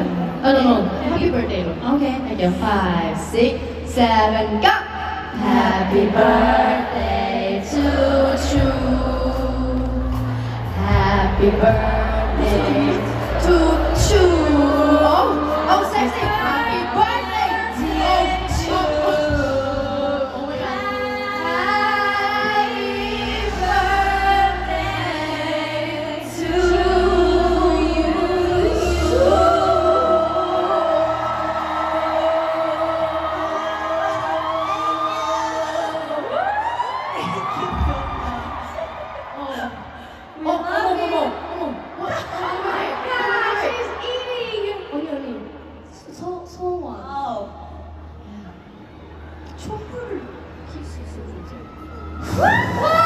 Oh no, happy birthday. Okay, again, 5, 6, 7, go! Happy birthday to you. Happy birthday to you. Oh, sexy. Happy birthday to you. Oh my God. Happy birthday to you. Wow!